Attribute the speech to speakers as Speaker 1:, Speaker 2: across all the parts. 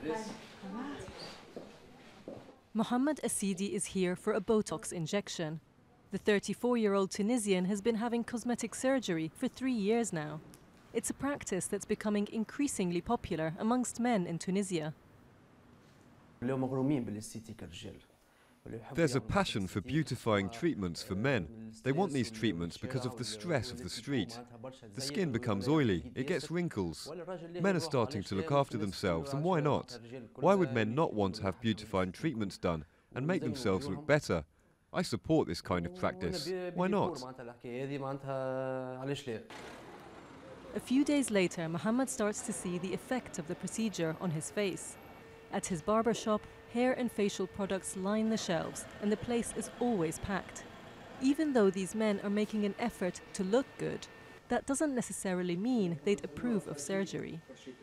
Speaker 1: Mohammed Asidi is here for a Botox injection. The 34-year-old Tunisian has been having cosmetic surgery for 3 years now. It's a practice that's becoming increasingly popular amongst men in Tunisia.
Speaker 2: There's a passion for beautifying treatments for men. They want these treatments because of the stress of the street. The skin becomes oily, it gets wrinkles. Men are starting to look after themselves, and why not? Why would men not want to have beautifying treatments done and make themselves look better? I support this kind of practice. Why not?
Speaker 1: A few days later, Mohammed starts to see the effect of the procedure on his face. At his barber shop, hair and facial products line the shelves, and the place is always packed. Even though these men are making an effort to look good, that doesn't necessarily mean they'd approve of surgery.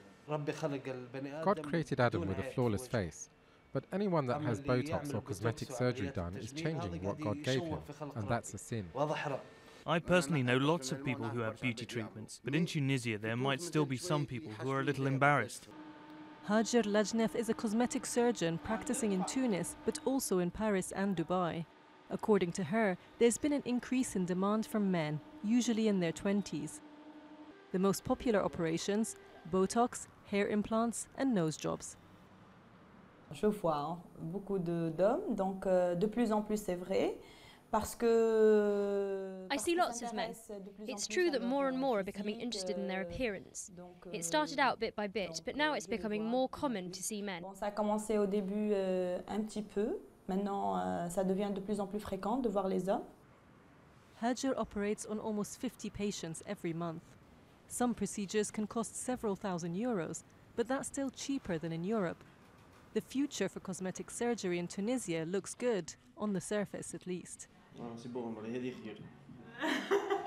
Speaker 3: God created Adam with a flawless face, but anyone that has Botox or cosmetic surgery done is changing what God gave him, and that's a sin.
Speaker 4: I personally know lots of people who have beauty treatments, but in Tunisia there might still be some people who are a little embarrassed.
Speaker 1: Hajer Lajnef is a cosmetic surgeon practicing in Tunis, but also in Paris and Dubai. According to her, there's been an increase in demand from men, usually in their 20s. The most popular operations: Botox, hair implants and nose jobs.
Speaker 5: Je vois beaucoup d'hommes, donc de plus en plus c'est vrai.
Speaker 6: I see lots of men. It's true that more and more are becoming interested in their appearance. It started out bit by bit, but now it's becoming more common to see men.
Speaker 5: Ça a commencé au début un petit peu. Maintenant, ça devient de plus en plus fréquent de voir les hommes.
Speaker 1: Hajer operates on almost 50 patients every month. Some procedures can cost several thousand euros, but that's still cheaper than in Europe. The future for cosmetic surgery in Tunisia looks good, on the surface at least.
Speaker 7: C'est bon, on va aller dire.